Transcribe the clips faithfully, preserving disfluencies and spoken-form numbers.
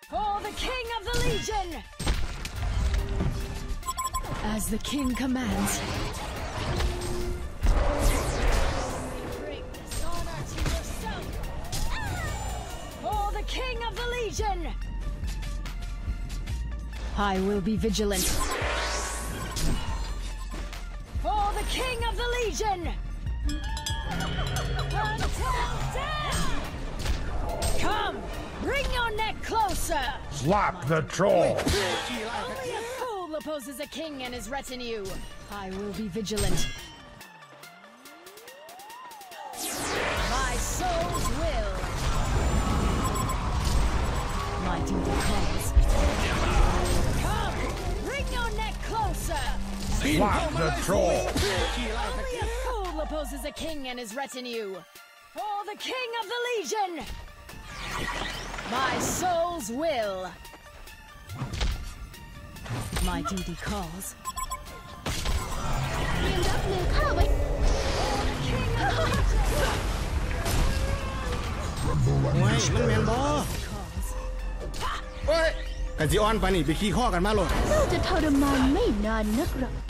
For the king of the legion! As the king commands. Bring dishonor to yourself! For the king of the legion! I will be vigilant. For the king of the legion! Until death! Come! Bring your neck closer! Slap the troll! Only a fool opposes a king and his retinue. I will be vigilant. My soul's will. My duty calls. Come! Bring your neck closer! Slap the troll! Only a fool opposes a king and his retinue. For the king of the legion! My soul's will. My duty calls. เตรียมรับมือข้าไว้โอ้ยมันแมนบอ Calls. เฮ้ยกันสิออนปานี่ไปขี้ข้อกันมาโลดเจ้าจะทรมานไม่นานนักหรอก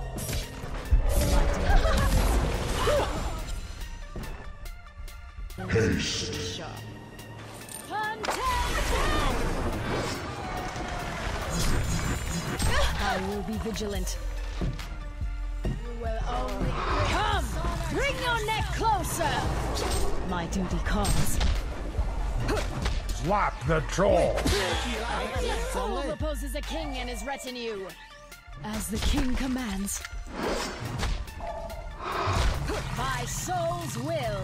Until death! I will be vigilant. You will only come. Bring your neck closer. My duty calls. Slap the troll! Only a fool opposes a king and his retinue. As the king commands. My soul's will.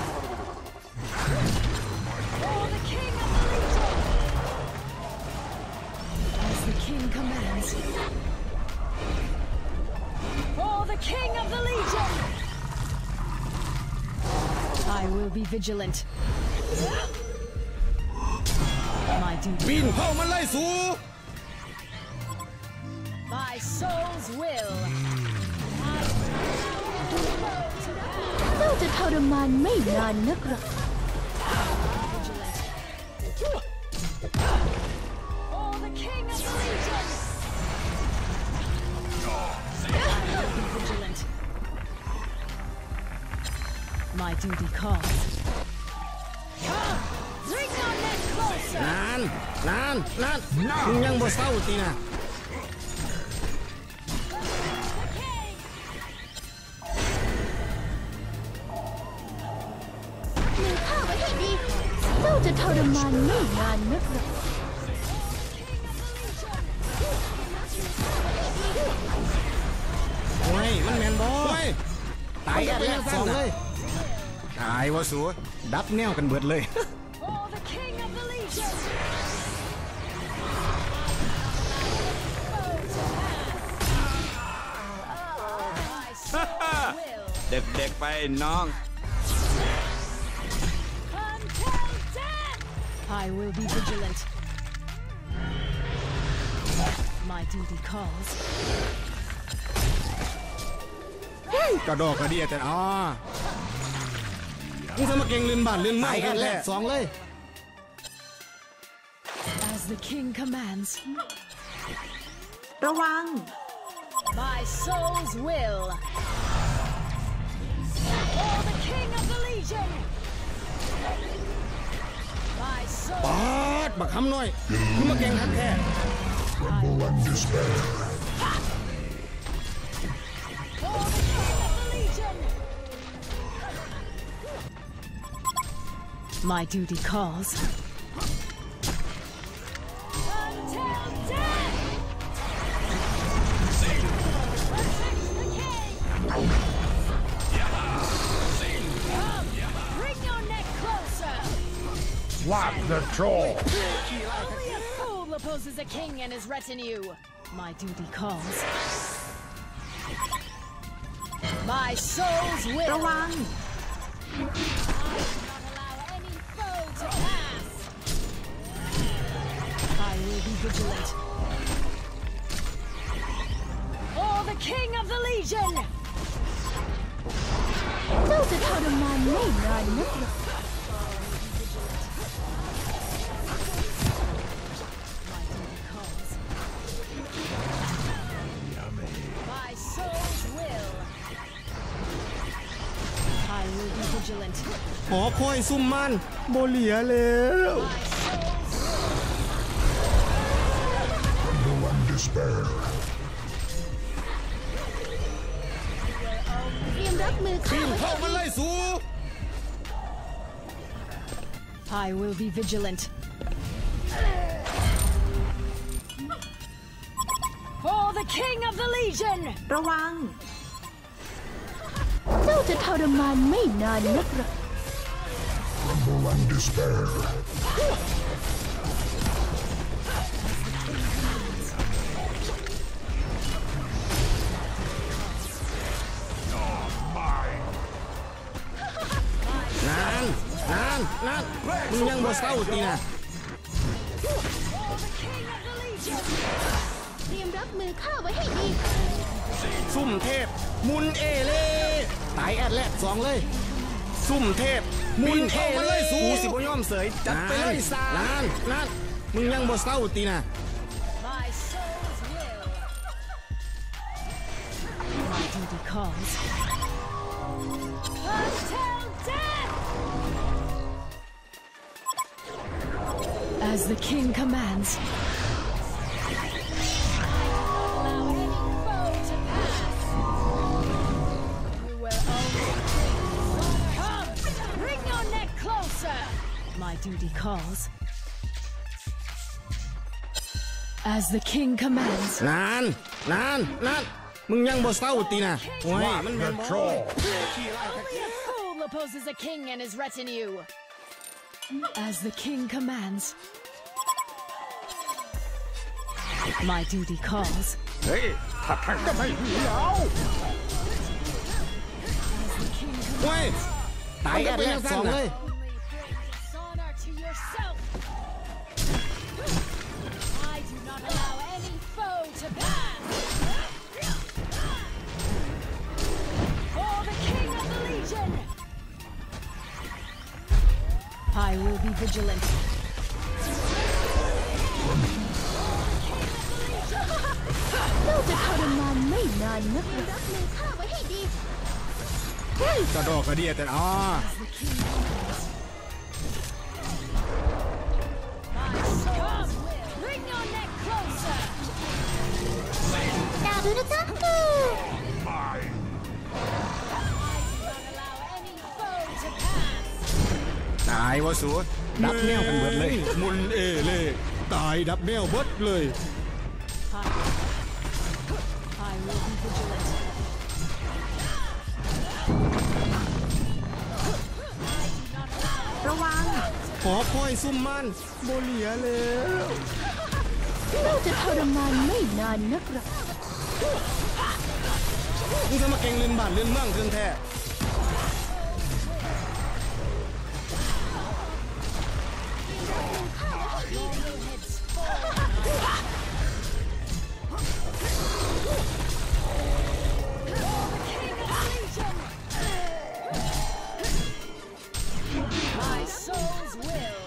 For the king of the legion. As the king commands. For the king of the legion. I will be vigilant. My ปีน duty. เข้ามันไล่สู My soul's will. เจ้าจะทรมานไม่นานนักหรอก For the king of the legion. Vigilant. My duty calls. Come, bring your neck closer. นานนานนานมึงยังบ่เศร้าตีนะมือข้าไว้ให้ดี เจ้าจะทรมานไม่นานนักหรอกโอ้ยมันแมนบอโอ้ยตายกันแล้วสองเลยตายวะสูดับแนวกันเบิดเลย For the king of the legion. My soul's will. เด็กๆไปน้อง Until death! I will be vigilant. My duty calls. กระดอกกระเดียแต่อ๋อมึงจะมาเก่งลื่นบ้านลื่นเมืองกันแหละสองเลย As the king commands. ระวัง My soul's will. For the king of the legion. My ป soul. าดบักคำน้อยมึงมาเก่งทักแท้ Tremble and despair. For the king of the legion. My duty calls. Until death. Protect the king. Come, bring your neck closer. Slap the troll! Only a fool opposes a king and his retinue. My duty calls. My soul's will. ระวัง I will not allow any foe to pass. I will be vigilant. For the king of the legion. เจ้าจะทรมานไม่นานนักหรอก vigilant. หอคอยซุ่มมันโบเหลียแล้ว Tremble and despair. เตรียมรับมือข้าเข้ามาไล่สู I will be vigilant. For the King of the Legion! ระวังเจ้าจะทรมานไม่นานนักหรอก Tremble and despair. นานนานนานมึงยังบ่เศร้าตีนะเตรียมรับมือข้าไว้ให้ดีซุ่มเทพมุนเอเล่ตายแอดแรกสองเลย ซุ่มเทพมุนเอเล่กูสิบ่ยอมเสยจัดไปเลยซานานนานมึงยังบ่เศร้าตีนะ My soul's will. My duty calls. Until death! As the king commands. I will not allow any foe to pass. You will only come. Bring your neck closer. My duty calls. As the king commands. นานนานนานมึงยังบ่เศร้าตีนะโอ้ย Slap มันแม่ the นบ่ troll. Only a fool opposes a king and his retinue. As the king commands. My duty calls. เฮ้ยถ้าทางก็ไม่มีแล้ว As the king โอ้ย commands. ตายแอดแรกสองเลย Only bring dishonor to yourself. I do not allow any foe to pass. For the king of the legion. I will be vigilant. เจ้าจะทรมานไม่นานนักหรอกรับมือข้าไว้ให้ดีกระดอกกระเดียแต่อ๋อ Come, bring your neck closer. ดาดูนะจ๊ะ Mine. I do not allow any foe to pass. ตายวะสูดับแนวกันเบิดเลย มุนเอเล่ตายดับแนวเบิดเลย I will be vigilant. ระวังขอคอยซุ่มมันโบเหลียแล้วเจ้าจะทรมานไม่นานนักหรอกมึงจะมาเก่งเล่นบ้านเล่นเมืองเรื่องแท้ My soul's will.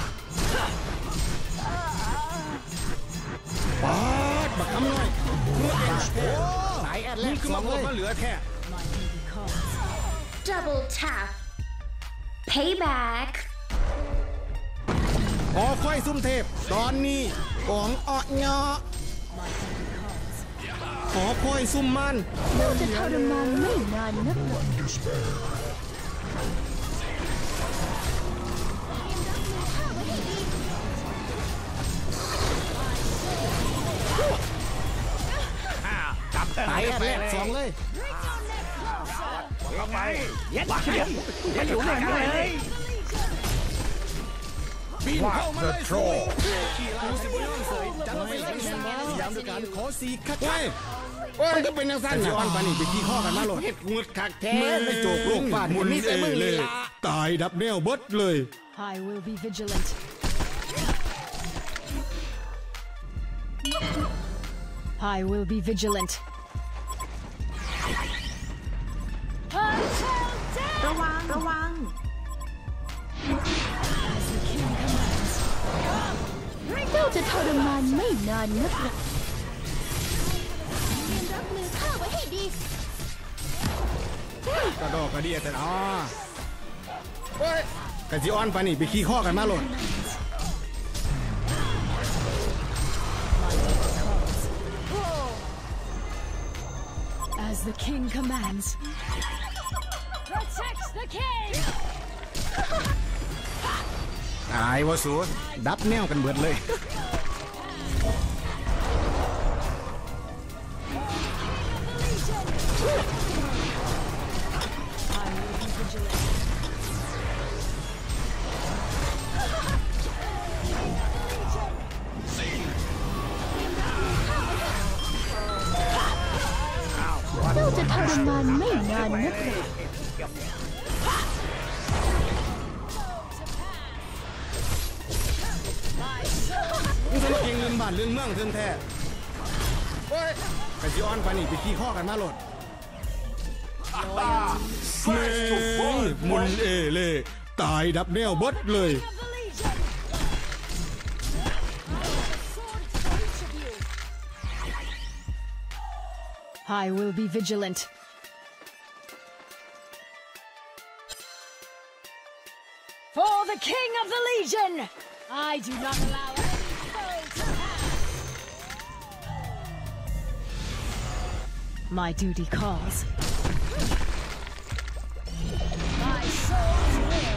ปาดบักคำน้อยมึงเก่งแท้ตายแอดแรกสองเลยมาเหลือแท้ My duty calls. Double tap Payback ขอคอยซุ่มเทพตอนนี้ของอ้อเงาะ My duty calls. ขอคอยซุ่มมันเจ้าจะทรมานไม่นานนักหรอก And despair. ตายแอดแรกสองเลย Bring your neck closer. เข้าไปยัดเฉียบอย่าอยู่ไหนเลยปีนเข้ามาเลย Slap the troll. กูสิบ่ยอมเสยจัดไปเลยแมนบอลพยายามด้วยการขอสีคัดไว้มันก็เป็นยังสั้นนะอันปานี่จะขี้ข้อกันมาโหลดเฮ็ดงุดคักแท้ไม่โจกโลกฟาดมันมีแต่มึงนี่ล่ะตายดับแนวเบิดเลย I will be vigilant. I will be vigilant. Until death! ระวัง ระวัง As the king commands. Bring เจ้าจะทรมานไม่นานนักหรอกเตรียมรับมือข้าไว้ให้ดีกระดอกกระเดียแต่อ๋อกะจิอ้อนปานี่ไปขี้ข้อกันมาโหลด As the king commands. Protect the king. ตายวะสูดับแนวกันเบิดเลยเจ้าจะทรมานไม่นานนักหรอกมึงจะมาเก่งลืมบ้านลืมเมืองเทินแท้โอ้ยกะจิอ้อนปานี่ไปขี้ข้อกันมาโหลดแม่งมุนเอเล่ตายดับแนวเบิดเลย I will be vigilant. For the king of the legion, I do not allow any foe to pass. My duty calls. My soul's will.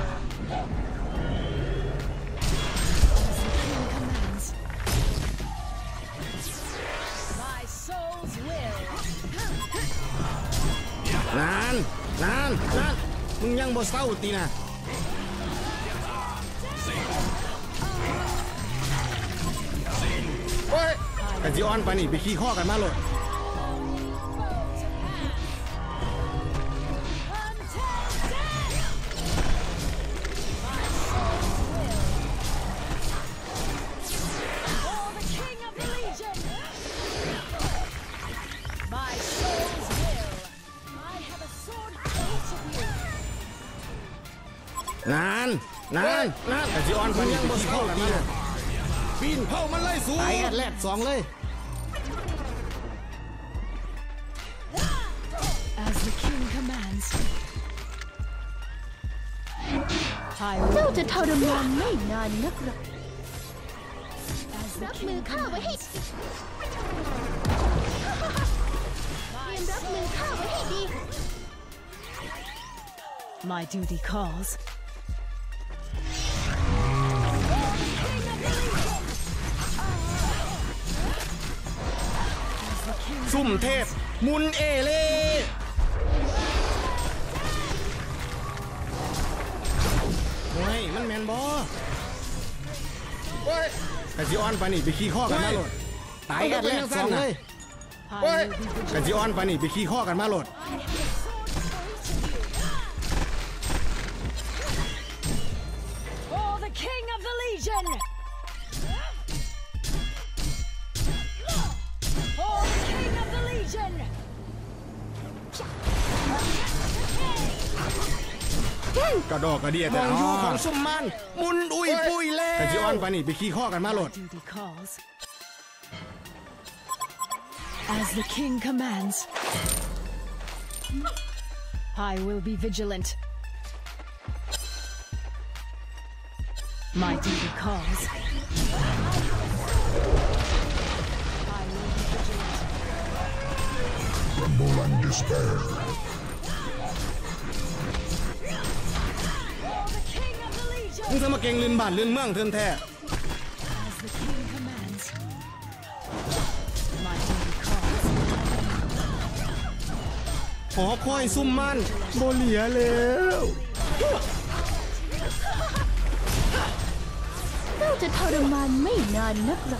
As the king commands. My soul's will. นานนานนานมึงยังบ่เศร้าตีนะโอ้ยกะจิอ้อนปานี่ไปขี้ข้อกันมาโหลด นานนานนานกะจิอ้อนปานี่ไปขี้ข้อกันมาโหลดปีนเผามันเลยสูงตายแอดแลดสองเลย As the king commands. เจ้าจะทรมานไม่นานนักหรอก As the รับมือ king ข้าไว้ให้ commands. เตรียมรับมือข้าไว้ให้ดี My duty calls. ซุ่มเทพมุนเอเล่โอ้ยมันแมนบอโอ้ยกะจิอ้อนปานี่ไปขี้ข้อกันมาโหลดตายแอดแลดสองเลย I โอ้ย will be กะ vigilant. จิอ้อนปานี่ไปขี้ข้อกันมาโหลด For the king of the legion. For the king of the legion. กระดอกกระเดียแต่อยู่ของซุ่มมันมุนอุยปุยเล่กะจิอ้อนปานี่ไปขี้ข้อกันมาโหลด Duty calls. As the king commands. I will be vigilant. My duty calls. I will be vigilant. Tremble and despair. For the king of the legion. มึงจะมาเก่งลืมบ้านลืมเมืองเทินแท้ As the king commands. My duty calls. หอคอยซุ่มมันโบเหลียแล้วเจ้าจะทรมานไม่นานนักหรอก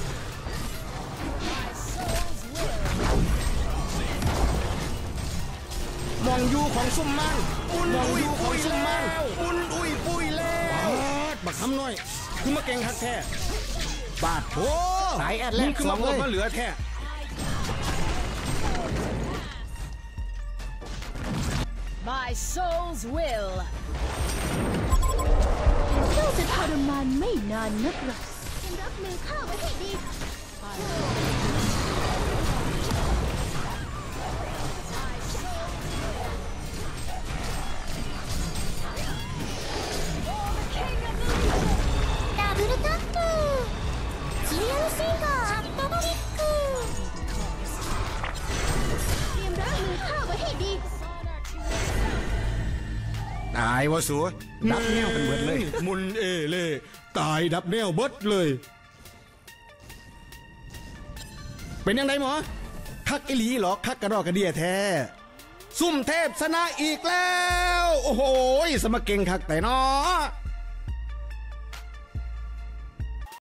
มองอยู่ของซุ่มมันมุนอุยปุยซุ่มมันมุนอุยปุยแล้วบักคำน้อยคือมาเก่งคักแท้บาดโถตายแอดแลดสองเลยมาเหลือแท้ My soul's will. เจ้าจะทรมานไม่นานนักหรอกเตรียมรับมือข้าไว้ให้ดี For ดีตายวะสัวดับแนวกันเบิดเลยมุนเอเล่ตายดับแนวเบิดเลยเป็นยังไงหมอคักอิลีหรอคักกระดอกกระเดียแท้ซุ่มเทพชนะอีกแล้วโอ้โหสมเก่งคักแต่เนาะ